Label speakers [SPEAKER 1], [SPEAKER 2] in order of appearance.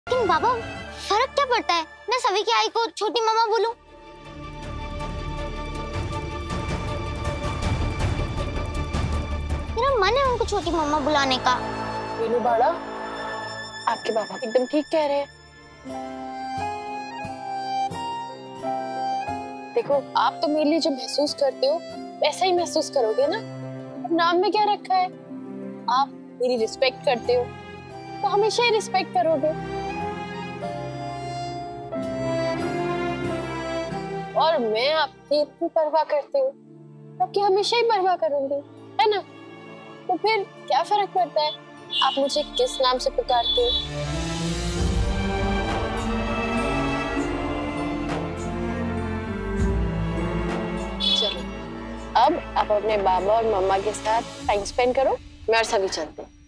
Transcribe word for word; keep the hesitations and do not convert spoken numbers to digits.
[SPEAKER 1] लेकिन बाबा फर्क क्या पड़ता है, मैं सभी की आई को छोटी मामा बोलूं? मेरा मन है उनको छोटी मामा बुलाने का।
[SPEAKER 2] वीनू बाड़ा, आपके बाबा एकदम ठीक कह रहे हैं। देखो, आप तो मेरे लिए जो महसूस करते हो वैसा ही महसूस करोगे ना। नाम में क्या रखा है? आप मेरी रिस्पेक्ट करते हो तो हमेशा ही रिस्पेक्ट करोगे, और मैं आपकी इतनी परवाह करती हूँ आपकी हमेशा ही परवाह करूंगी, है ना? तो फिर क्या फर्क पड़ता है आप मुझे किस नाम से पुकारते हो? चलो, अब आप अपने बाबा और मम्मा के साथ टाइम स्पेंड करो, मैं और सभी चलते हैं।